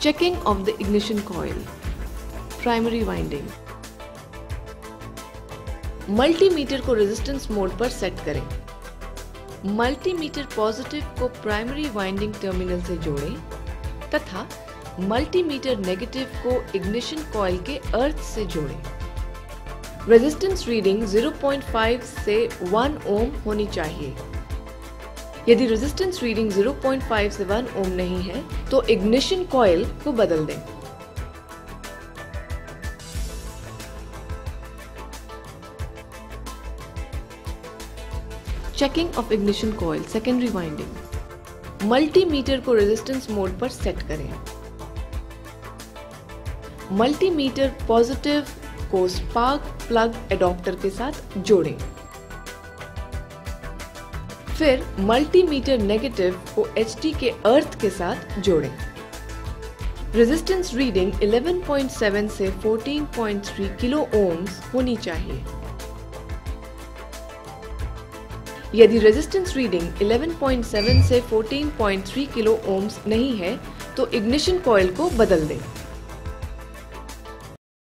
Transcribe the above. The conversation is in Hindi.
Checking of the ignition coil. Primary winding. Multimeter को रेजिस्टेंस मोड पर सेट करें। मल्टीमीटर पॉजिटिव को प्राइमरी वाइंडिंग टर्मिनल से जोड़ें तथा मल्टीमीटर नेगेटिव को इग्निशन कॉइल के अर्थ से जोड़ें। रेजिस्टेंस रीडिंग 0.5 से 1 ओम होनी चाहिए। यदि रेजिस्टेंस रीडिंग 0.5 से 1 ओम नहीं है तो इग्निशन कॉइल को बदल दें। Checking of ignition coil secondary winding. Multimeter को रेजिस्टेंस मोड पर सेट करें। मल्टीमीटर पॉजिटिव को स्पार्क प्लग एडाप्टर के साथ जोड़ें। फिर मल्टीमीटर नेगेटिव को एचटी के अर्थ के साथ जोड़ें। रेजिस्टेंस रीडिंग 11.7 से 14.3 किलो ओम्स होनी चाहिए। यदि रेजिस्टेंस रीडिंग 11.7 से 14.3 किलो ओम्स नहीं है तो इग्निशन कॉइल को बदल दें।